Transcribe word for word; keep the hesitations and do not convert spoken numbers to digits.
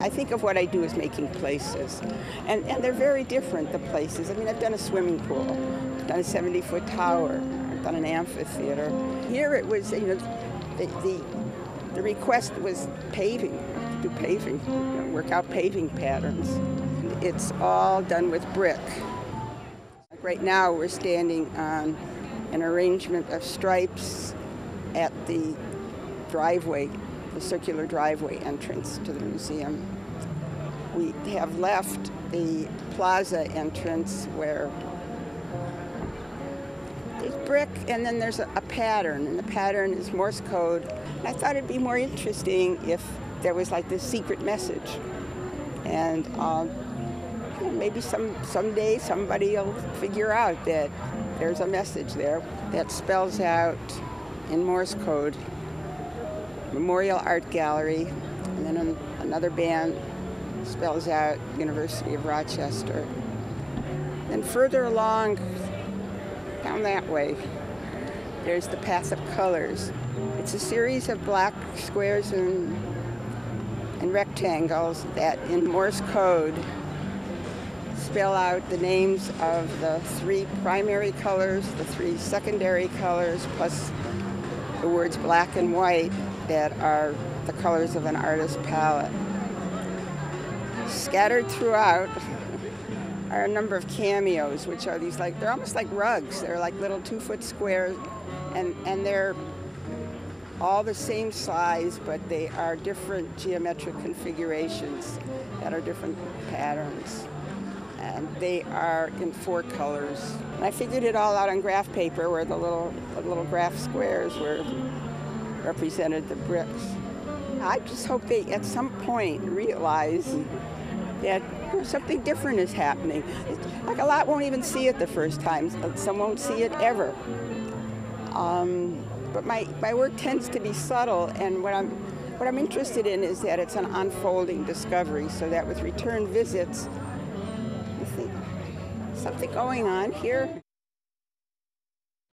I think of what I do as making places, and, and they're very different, the places. I mean, I've done a swimming pool, I've done a seventy-foot tower, I've done an amphitheater. Here it was, you know, the, the, the request was paving, do paving, you know, work out paving patterns. It's all done with brick. Like right now, we're standing on an arrangement of stripes at the driveway, the circular driveway entrance to the museum. We have left the plaza entrance where there's brick and then there's a, a pattern, and the pattern is Morse code. And I thought it'd be more interesting if there was like this secret message. And um, you know, maybe some someday somebody will figure out that there's a message there that spells out in Morse code, Memorial Art Gallery, and then an, another band spells out University of Rochester. And further along, down that way, there's the Path of Colors. It's a series of black squares and, and rectangles that in Morse code spell out the names of the three primary colors, the three secondary colors, plus the words black and white that are the colors of an artist's palette. Scattered throughout are a number of cameos, which are these like, they're almost like rugs. They're like little two-foot squares, and, and they're all the same size, but they are different geometric configurations that are different patterns. And they are in four colors. And I figured it all out on graph paper, where the little, the little graph squares were represented the bricks. I just hope they, at some point, realize that you know, something different is happening. It's, like a lot won't even see it the first time. Some won't see it ever. Um, but my, my work tends to be subtle, and what I'm, what I'm interested in is that it's an unfolding discovery, so that with return visits, you think, something going on here.